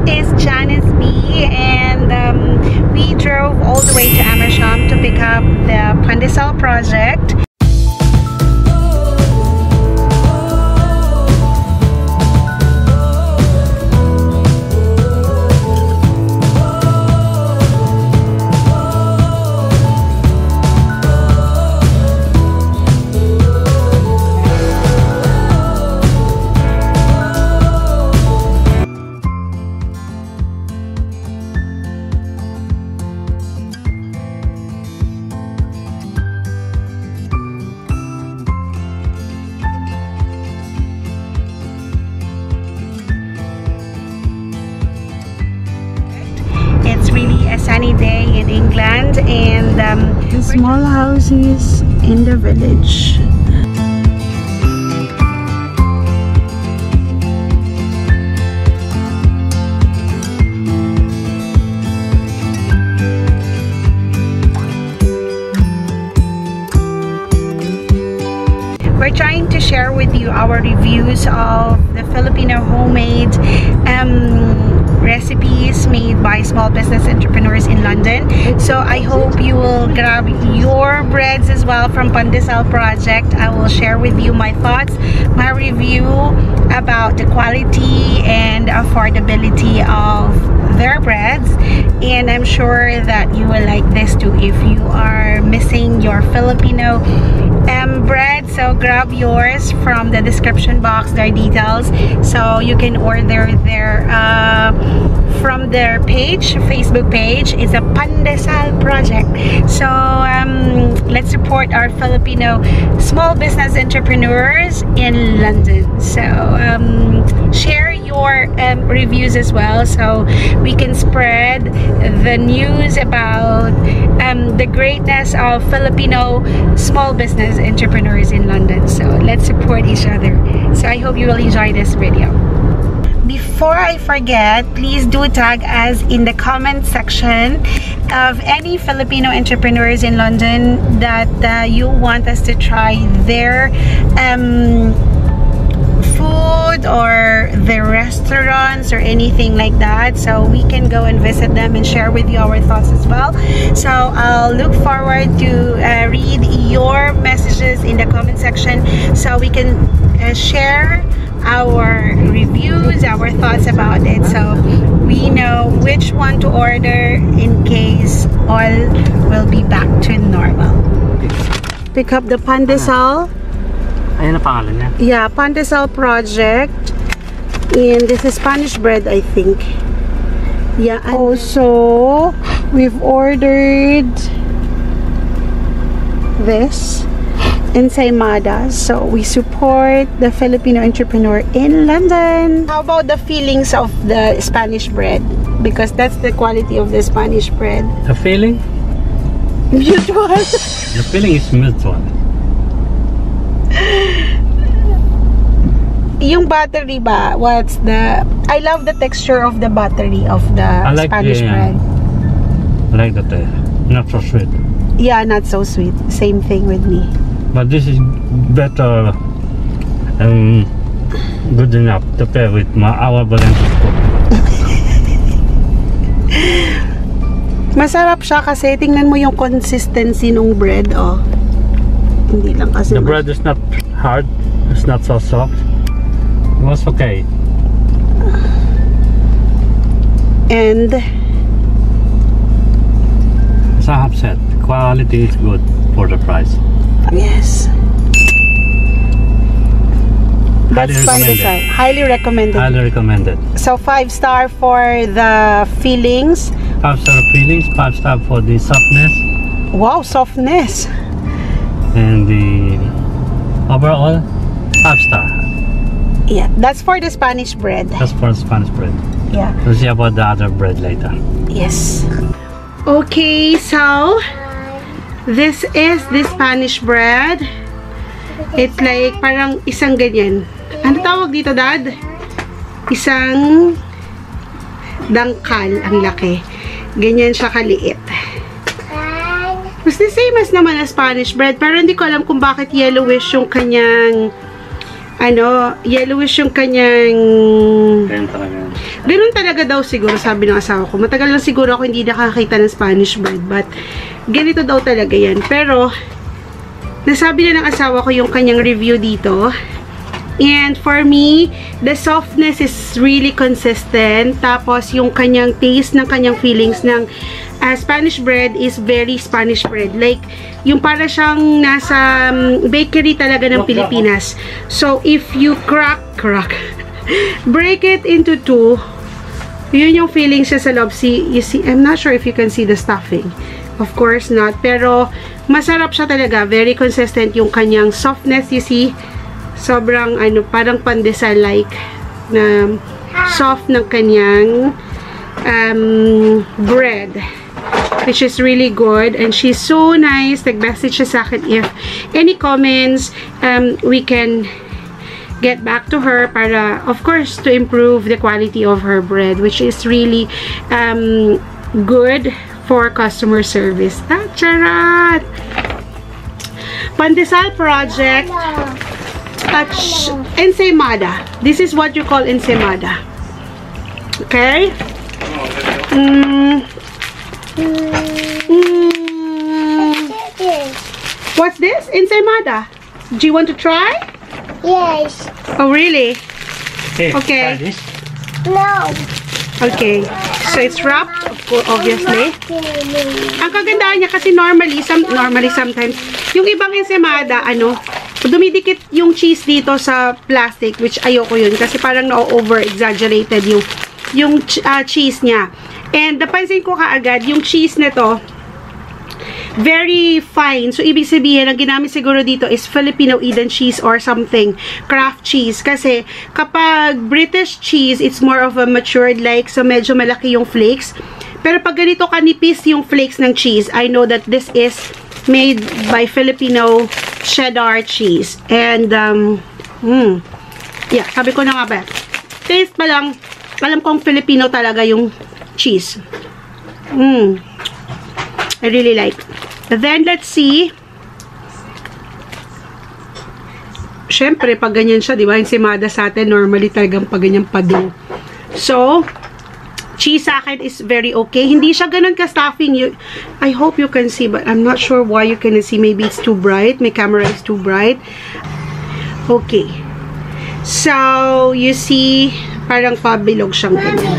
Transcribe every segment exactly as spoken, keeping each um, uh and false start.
is JANICE B, and um, we drove all the way to Amersham to pick up the Pandesal Project. A sunny day in England, and um, the small houses in the village. We're trying to share with you our reviews of the Filipino homemade um, recipes made by small business entrepreneurs in London. So I hope you will grab your breads as well from Pandesal Project. I will share with you my thoughts, my review about the quality and affordability of their breads, and I'm sure that you will like this too if you are missing your Filipino um, bread. So grab yours from the description box, their details, so you can order their uh, from their page, Facebook page. It's a Pandesal Project. So um, let's support our Filipino small business entrepreneurs in London. So um, share your um, reviews as well, so we can spread the news about um, the greatness of Filipino small business entrepreneurs in London. So let's support each other. So I hope you will enjoy this video. Before I forget, please do tag us in the comment section of any Filipino entrepreneurs in London that uh, you want us to try their um, food or their restaurants or anything like that, so we can go and visit them and share with you our thoughts as well. So I'll look forward to uh, read your messages in the comment section, so we can uh, share our reviews, our thoughts about it, so we know which one to order in case all will be back to normal. Pick up the Pandesal. Ayan na pangalan niya. Yeah, Pandesal Project. And this is Spanish bread, I think. Yeah, and also we've ordered this ensaimadas. So we support the Filipino entrepreneur in London. How about the feelings of the Spanish bread? Because that's the quality of the Spanish bread. The feeling? Mutual. The feeling is mutual. Yung battery ba? What's the... I love the texture of the battery of the like Spanish the, bread. I like that. Uh, not so sweet. Yeah, not so sweet. Same thing with me. But this is better and good enough to pair with my our blended food. Masarap siya kasi tingnan mo yung consistency ng bread, oh. Hindi lang kasi the bread is not hard, it's not so soft. It was okay. And as I have said, quality is good for the price. Yes. Highly recommended. Highly recommended. Highly recommended. So five star for the fillings. Five star fillings, five star for the softness. Wow, softness. And the overall, five star. Yeah, that's for the Spanish bread. That's for the Spanish bread. Yeah. We'll see about the other bread later. Yes. Okay, so this is the Spanish bread. It's like parang isang ganyan. Ano tawag dito, Dad? Isang dangkal, ang laki. Ganyan siya kaliit. It's the same as naman as Spanish bread, pero hindi ko alam kung bakit yellowish yung kanyang ano, yellowish yung kanyang... Ganun talaga. Ganun talaga daw siguro, sabi ng asawa ko. Matagal lang siguro ako hindi nakakita ng Spanish bread, but ganito daw talaga yan. Pero, nasabi na ng asawa ko yung kanyang review dito. And for me, the softness is really consistent. Tapos, yung kanyang taste ng kanyang feelings ng uh, Spanish bread is very Spanish bread. Like, yung para siyang nasa um, bakery talaga ng Pilipinas. So, if you crack, crack, break it into two, yun yung feelings siya sa loob. See, you see, I'm not sure if you can see the stuffing. Of course not. Pero, masarap siya talaga. Very consistent yung kanyang softness. You see, sobrang ano, parang pandesal like na soft ng kanyang um, bread, which is really good. And she's so nice. Nag-message siya sa akin if any comments, um, we can get back to her para, of course, to improve the quality of her bread, which is really um, good for customer service. Ah, charat! Pandesal Project at ensaymada. This is what you call ensaymada. Okay? Mm. Mm. What's this? Ensaymada. Do you want to try? Yes. Oh, really? Hey, Okay. try this. No. Okay. So, it's wrapped, of course, obviously. Ang kagandahan niya kasi normally, some, normally sometimes, yung ibang ensaymada, ano, dumidikit yung cheese dito sa plastic, which ayoko yun kasi parang na-over-exaggerated yung, yung uh, cheese niya. And napansin ko kaagad, yung cheese nito, very fine. So, ibig sabihin, ang ginamit siguro dito is Filipino Eden cheese or something, craft cheese. Kasi, kapag British cheese, it's more of a matured like, so medyo malaki yung flakes. Pero pag ganito kanipis yung flakes ng cheese, I know that this is made by Filipino cheddar cheese. And, um, mm, yeah, sabi ko na nga ba, taste pa lang, alam kong Filipino talaga yung cheese. Mm, I really like. Then, let's see. Siyempre, pag ganyan siya, di ba, ensaymada sa atin, normally talagang pag ganyan pado. So, cheese sa akin is very okay. Hindi siya ganun ka-stuffing. You, I hope you can see, but I'm not sure why you can see. Maybe it's too bright. My camera is too bright. Okay. So, you see, parang pabilog siyang ganyan.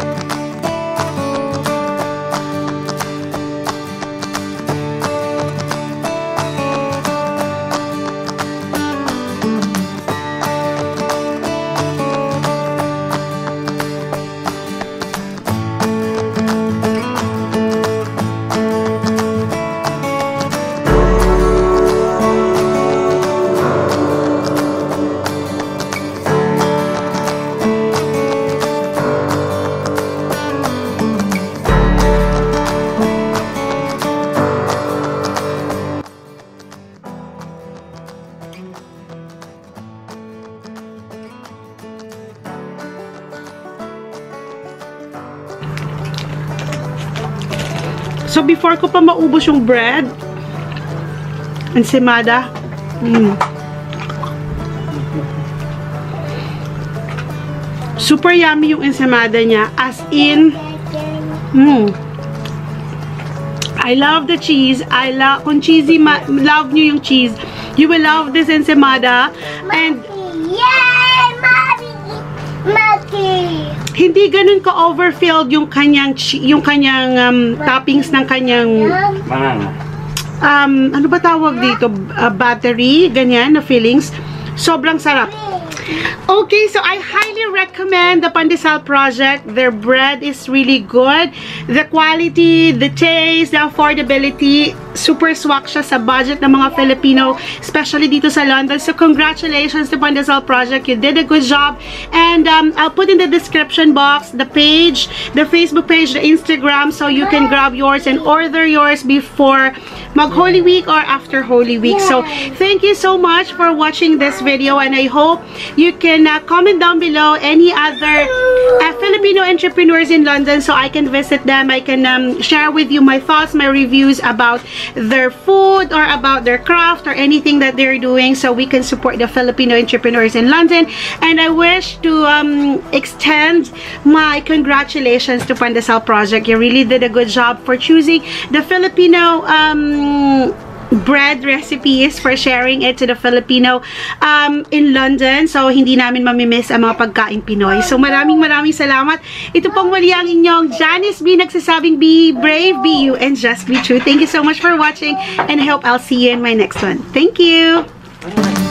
So, before ko pa maubos yung bread, ensaymada, mm, super yummy yung ensaymada niya. As in, mm, I love the cheese. I love, kung cheesy, ma love nyo yung cheese, you will love this ensaymada. And, Yay! Mommy! Mommy! hindi ganun ka-overfilled yung kanyang, yung kanyang um, toppings ng kanyang, Banana. um, ano ba tawag dito? Uh, battery, ganyan na fillings. Sobrang sarap. Okay, so I highly recommend the Pandesal Project. Their bread is really good. The quality, the taste, the affordability, super swak siya sa budget ng mga Filipino, especially dito sa London. So congratulations to Pandesal Project. You did a good job. And um, I'll put in the description box the page, the Facebook page, the Instagram, so you can grab yours and order yours before mag Holy Week or after Holy Week. So thank you so much for watching this video, and I hope you can uh, comment down below any other uh, Filipino Filipino entrepreneurs in London so I can visit them. I can um, share with you my thoughts, my reviews about their food or about their craft or anything that they're doing, so we can support the Filipino entrepreneurs in London. And I wish to um, extend my congratulations to Pandesal Project. You really did a good job for choosing the Filipino um, bread recipes, for sharing it to the Filipino um, in London. So, hindi namin mamimiss ang mga pagkain Pinoy. So, maraming maraming salamat. Ito pong muli ang inyong Janice B, nagsasabing be brave, be you, and just be true. Thank you so much for watching, and I hope I'll see you in my next one. Thank you!